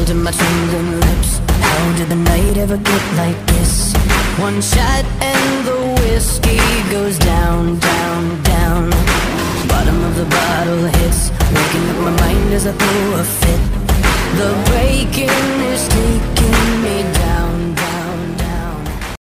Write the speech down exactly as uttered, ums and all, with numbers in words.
to my trembling lips. How did the night ever get like this? One shot and the whiskey goes down, down, down. Bottom of the bottle hits, waking up my mind as I throw a fit. The breaking